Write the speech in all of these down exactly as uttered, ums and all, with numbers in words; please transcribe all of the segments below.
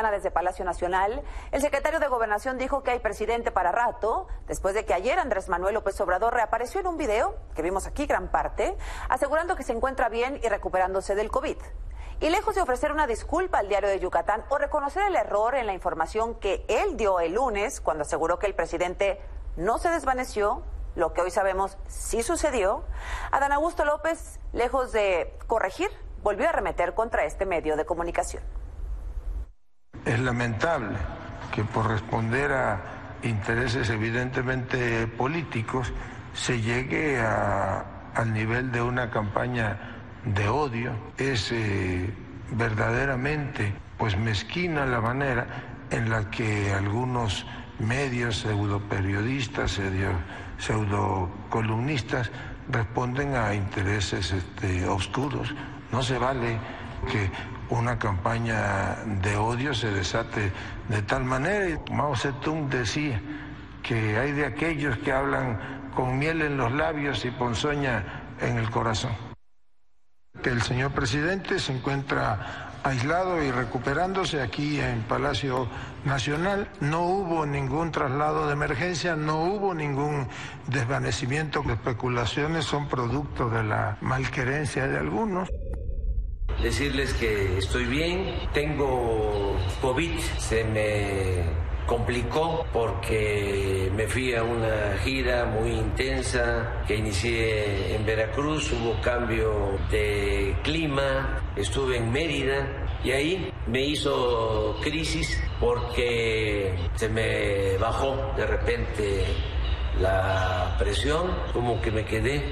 mañana desde Palacio Nacional, el secretario de Gobernación dijo que hay presidente para rato, después de que ayer Andrés Manuel López Obrador reapareció en un video, que vimos aquí gran parte, asegurando que se encuentra bien y recuperándose del COVID. Y lejos de ofrecer una disculpa al Diario de Yucatán o reconocer el error en la información que él dio el lunes, cuando aseguró que el presidente no se desvaneció, lo que hoy sabemos sí sucedió, Adán Augusto López, lejos de corregir, volvió a arremeter contra este medio de comunicación. Es lamentable que por responder a intereses evidentemente políticos se llegue a, al nivel de una campaña de odio. Es eh, verdaderamente pues mezquina la manera en la que algunos medios, pseudoperiodistas, pseudocolumnistas responden a intereses este, oscuros. No se vale que una campaña de odio se desate de tal manera. Y Mao Zedong decía que hay de aquellos que hablan con miel en los labios y ponzoña en el corazón. Que el señor presidente se encuentra aislado y recuperándose aquí en Palacio Nacional. No hubo ningún traslado de emergencia, no hubo ningún desvanecimiento. Las especulaciones son producto de la malquerencia de algunos. Decirles que estoy bien, tengo COVID, se me complicó porque me fui a una gira muy intensa que inicié en Veracruz, hubo cambio de clima, estuve en Mérida y ahí me hizo crisis porque se me bajó de repente la presión, como que me quedé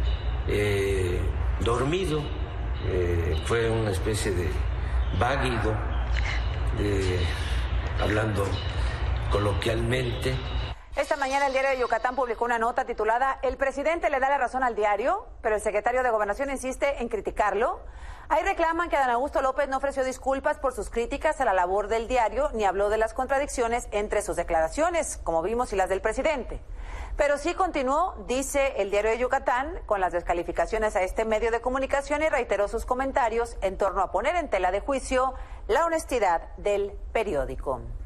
eh, dormido, eh, fue una especie de váguido, de, hablando coloquialmente. Esta mañana el Diario de Yucatán publicó una nota titulada "El presidente le da la razón al diario, pero el secretario de Gobernación insiste en criticarlo". Ahí reclaman que Adán Augusto López no ofreció disculpas por sus críticas a la labor del diario, ni habló de las contradicciones entre sus declaraciones, como vimos, y las del presidente. Pero sí continuó, dice el Diario de Yucatán, con las descalificaciones a este medio de comunicación y reiteró sus comentarios en torno a poner en tela de juicio la honestidad del periódico.